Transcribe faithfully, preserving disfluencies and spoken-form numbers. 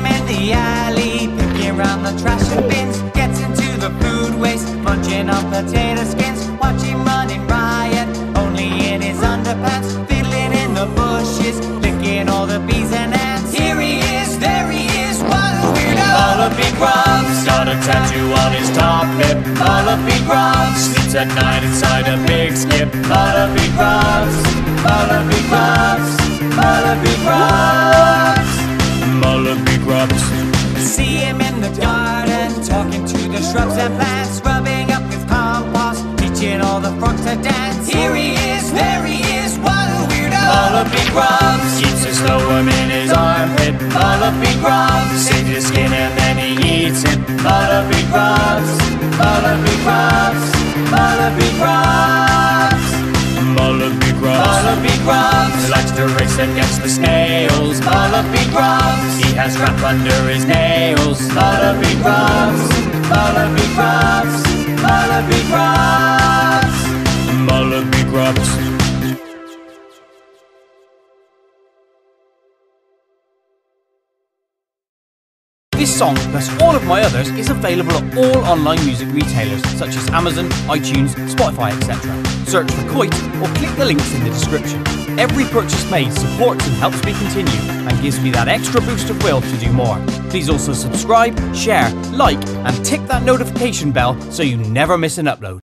him in the alley, picking round the trash and bins. Gets into the food waste, munching on potato skins. Watch him running riot, only in his underpants. Fiddling in the bushes, licking all the bees and ants. Here he is, there he is, what a weirdo! Mullaby Grubs, got a tattoo on his top lip. Mullaby Grubs, sleeps at night inside a big skip. Mullaby Grubs, Mullaby Grubs, Mullaby Grubs, Mullaby Grubs. See him in the garden, talking to the shrubs and plants, rubbing up his compost, teaching all the frogs to dance. Here he is, there he is, what a weirdo! Mullaby Grubs, keeps a slow worm in his armpit. Mullaby Grubs, saves his skin and then he eats it. Mullaby Grubs, Mullaby Grubs, Mullaby Grubs, Mullaby Grubs, Mullaby Grubs, likes to race against the snails. Mullaby Grubs, he has crap under his nails. Mullaby Grubs, Mullaby Grubs, Mullaby Grubs, Mullaby Grubs. This song, plus all of my others, is available at all online music retailers such as Amazon, iTunes, Spotify, et cetera. Search for Koit or click the links in the description. Every purchase made supports and helps me continue and gives me that extra boost of will to do more. Please also subscribe, share, like and tick that notification bell so you never miss an upload.